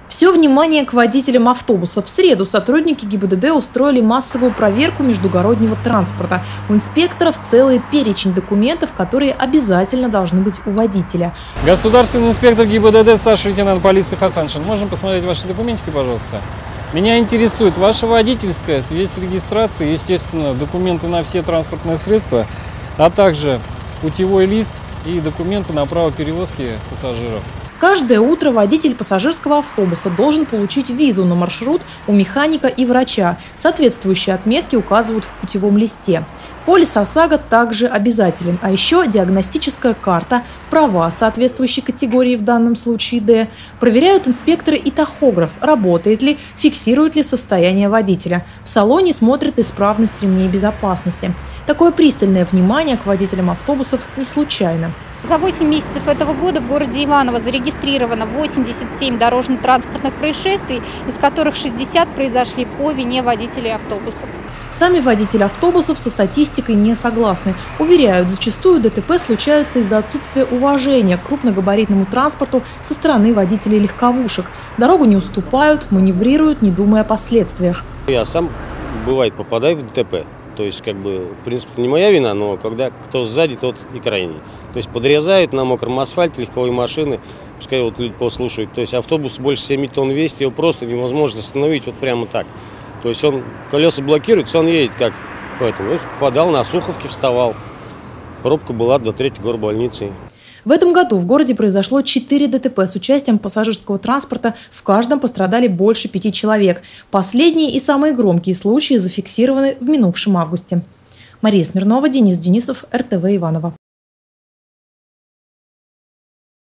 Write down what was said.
Все внимание к водителям автобусов. В среду сотрудники ГИБДД устроили массовую проверку междугороднего транспорта. У инспекторов целый перечень документов, которые обязательно должны быть у водителя. Государственный инспектор ГИБДД, старший лейтенант полиции Хасаншин. Можем посмотреть ваши документики, пожалуйста? Меня интересует ваша водительская, свидетельство регистрации, естественно, документы на все транспортные средства, а также путевой лист и документы на право перевозки пассажиров. Каждое утро водитель пассажирского автобуса должен получить визу на маршрут у механика и врача. Соответствующие отметки указывают в путевом листе. Полис ОСАГО также обязателен, а еще диагностическая карта, права соответствующей категории, в данном случае D. Проверяют инспекторы и тахограф, работает ли, фиксирует ли состояние водителя. В салоне смотрят исправность ремней безопасности. Такое пристальное внимание к водителям автобусов не случайно. За 8 месяцев этого года в городе Иваново зарегистрировано 87 дорожно-транспортных происшествий, из которых 60 произошли по вине водителей автобусов. Сами водители автобусов со статистикой не согласны. Уверяют, зачастую ДТП случаются из-за отсутствия уважения к крупногабаритному транспорту со стороны водителей легковушек. Дорогу не уступают, маневрируют, не думая о последствиях. Я сам, бывает, попадаю в ДТП. То есть, в принципе, не моя вина, но когда кто сзади, тот и крайний. То есть, подрезают на мокром асфальте легковые машины, пускай вот люди послушают. То есть, автобус больше 7 тонн весит, его просто невозможно остановить вот прямо так. То есть, колеса блокируются, он едет как. Поэтому попадал, на Суховке вставал. Пробка была до 3-й горбольницы. В этом году в городе произошло 4 ДТП с участием пассажирского транспорта. В каждом пострадали больше 5 человек. Последние и самые громкие случаи зафиксированы в минувшем августе. Мария Смирнова, Денис Денисов, РТВ Иваново.